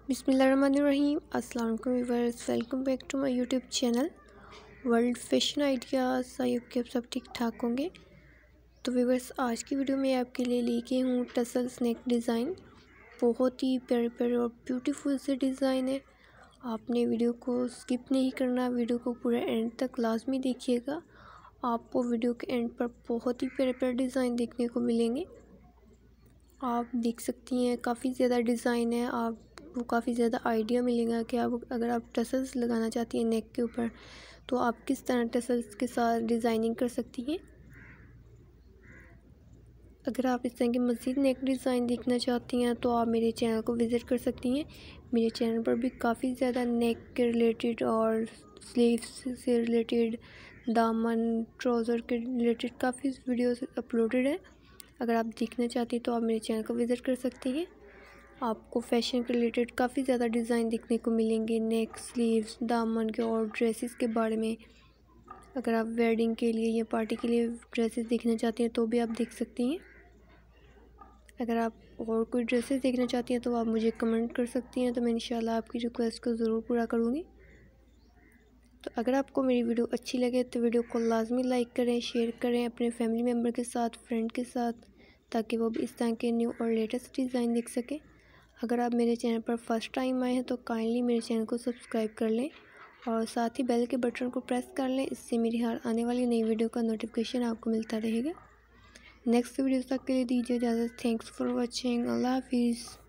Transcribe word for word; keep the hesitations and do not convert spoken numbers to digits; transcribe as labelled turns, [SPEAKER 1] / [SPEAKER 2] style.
[SPEAKER 1] बिस्मिल्लाहिर्रहमानिर्रहीम। अस्सलाम वालेकुम viewers, welcome back to my YouTube channel world fashion ideas. I hope कि आप सब ठीक ठाक होंगे। तो व्यूअर्स, आज की वीडियो में आपके लिए लेके हूँ टसल स्नेक डिज़ाइन। बहुत ही प्यारे प्यारे और ब्यूटीफुल से डिज़ाइन है। आपने वीडियो को स्किप नहीं करना, वीडियो को पूरा एंड तक लाजमी देखिएगा। आपको वीडियो के एंड पर बहुत ही प्यारे प्यारे डिज़ाइन देखने को मिलेंगे। आप देख सकती हैं काफ़ी ज़्यादा डिज़ाइन है, आपको काफ़ी ज़्यादा आइडिया मिलेगा कि आप अगर आप टसल्स लगाना चाहती हैं नेक के ऊपर तो आप किस तरह टसल्स के साथ डिज़ाइनिंग कर सकती हैं। अगर आप इस तरह की मज़ीद नेक डिज़ाइन देखना चाहती हैं तो आप मेरे चैनल को विज़िट कर सकती हैं। मेरे चैनल पर भी काफ़ी ज़्यादा नेक के रिलेटेड और स्लीव्स से रिलेटेड, दामन, ट्राउज़र के रिलेटेड काफ़ी वीडियोस अपलोडेड है। अगर आप देखना चाहती हैं तो आप मेरे चैनल को विज़िट कर सकती हैं। आपको फ़ैशन के रिलेटेड काफ़ी ज़्यादा डिज़ाइन देखने को मिलेंगे, नेक, स्लीव्स, दामन के और ड्रेसेस के बारे में। अगर आप वेडिंग के लिए या पार्टी के लिए ड्रेसेस देखना चाहती हैं तो भी आप देख सकती हैं। अगर आप और कोई ड्रेसेस देखना चाहती हैं तो आप मुझे कमेंट कर सकती हैं, तो मैं इंशाल्लाह आपकी रिक्वेस्ट को ज़रूर पूरा करूँगी। तो अगर आपको मेरी वीडियो अच्छी लगे तो वीडियो को लाजमी लाइक करें, शेयर करें अपने फैमिली मेम्बर के साथ, फ्रेंड के साथ, ताकि वो भी इस तरह के न्यू और लेटेस्ट डिज़ाइन देख सकें। अगर आप मेरे चैनल पर फर्स्ट टाइम आए हैं तो काइंडली मेरे चैनल को सब्सक्राइब कर लें और साथ ही बेल के बटन को प्रेस कर लें। इससे मेरी हर आने वाली नई वीडियो का नोटिफिकेशन आपको मिलता रहेगा। नेक्स्ट वीडियो तक के लिए दीजिए इजाज़त। Thanks for watching. अल्लाह हाफिज़।